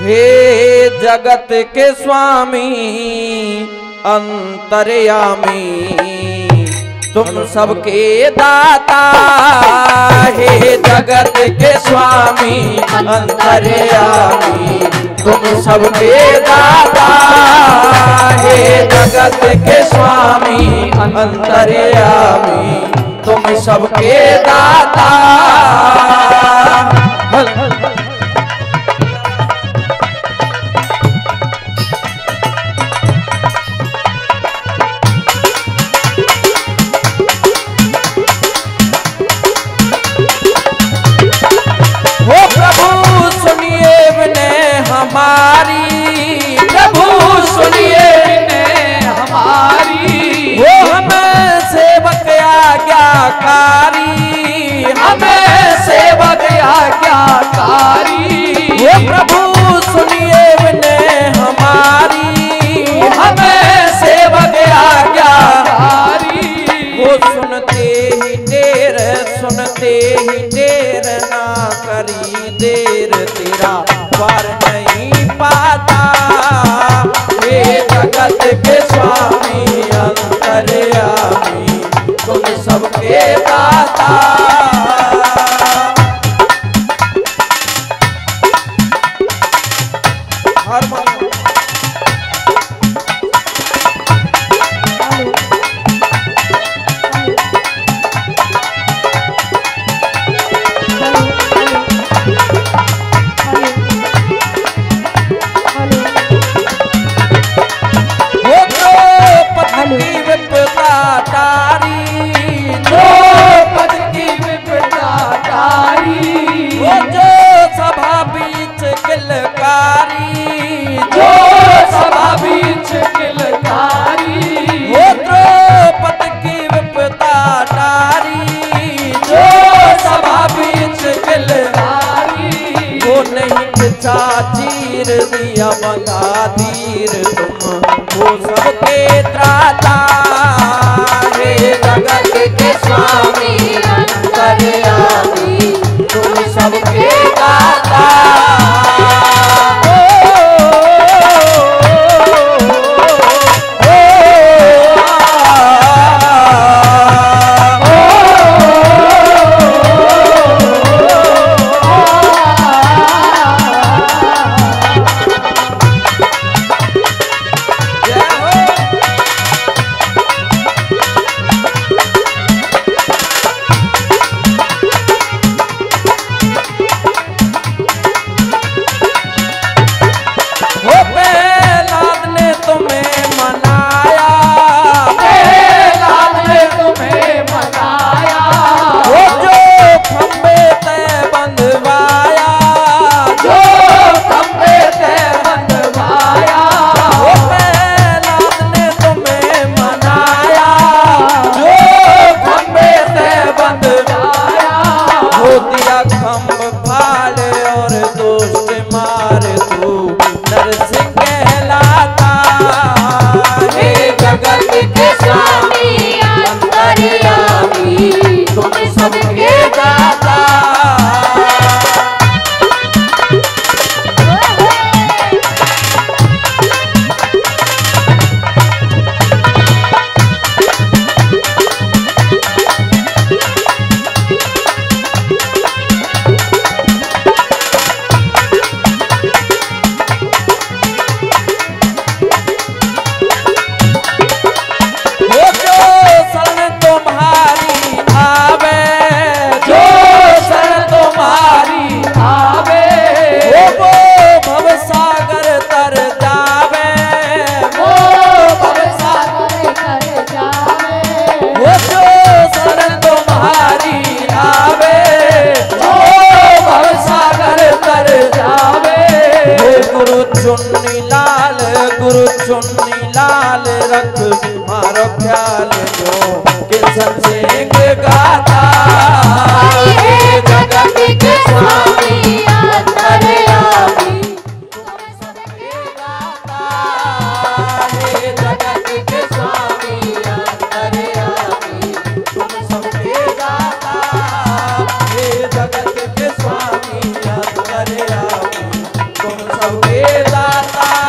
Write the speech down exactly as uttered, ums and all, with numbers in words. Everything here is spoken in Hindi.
हे जगत के स्वामी अंतर्यामी तुम सबके दाता। हे जगत के स्वामी अंतर्यामी तुम सबके दाता। हे जगत के स्वामी अंतर्यामी तुम सबके दाता। हमारी प्रभु सुनिए ने हमारी, वो हमें सेवक आज्ञाकारी, हमें सेवक आज्ञाकारी। वो प्रभु सुनिए ने हमारी, हमें सेवक आज्ञाकारी। वो सुनते ही देर सुनते ही देर ना करी देर तेरा द्वार नहीं पाता। हे जगत के स्वामी अंतर्यामी तुम सबके दाता। हर चीर दिया बंधा धीर तुम वो सबके त्राता। हे जगत के स्वामी अंतर्यामी तुम सबके दाता। चुन्नी लाल गुरु चुन्नी लाल रख मारो ख्याल जो किशन सिंह गाता। हे जगत के स्वामी अंतर्यामी तुम सबके दाता। हे जगत के स्वामी अंतर्यामी तुम सबके दाता। हे जगत के स्वामी अंतर्यामी तुम सबके हे दाता